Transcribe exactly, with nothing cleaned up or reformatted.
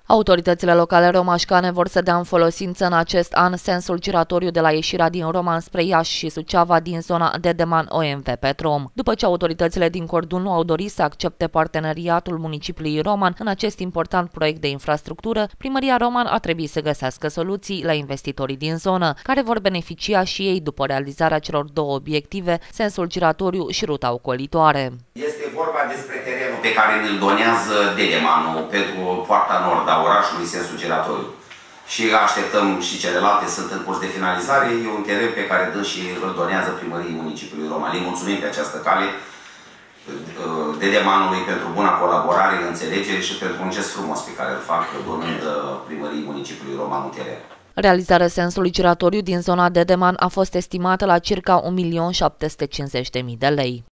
Autoritățile locale romașcane vor să dea în folosință în acest an sensul giratoriu de la ieșirea din Roman spre Iași și Suceava din zona Dedeman O M V Petrom. După ce autoritățile din Cordul nu au dorit să accepte parteneriatul municipiului Roman în acest important proiect de infrastructură, primăria Roman a trebuit să găsească soluții la investitorii din zonă, care vor beneficia și ei după realizarea celor două obiective, sensul giratoriu și ruta ocolitoare. Este vorba despre terenul pe care îl donează Dedemanul pentru poarta nord a orașului sensul giratoriu. Și așteptăm și celelalte, sunt în curs de finalizare. E un teren pe care dânsii îl donează primăriei municipiului Roman. Le mulțumim pe această cale Dedemanului pentru buna colaborare, înțelegere și pentru un gest frumos pe care îl fac donând primăriei municipiului Roman un teren. Realizarea sensului giratoriu din zona Dedeman a fost estimată la circa un milion șapte sute cincizeci de mii de lei.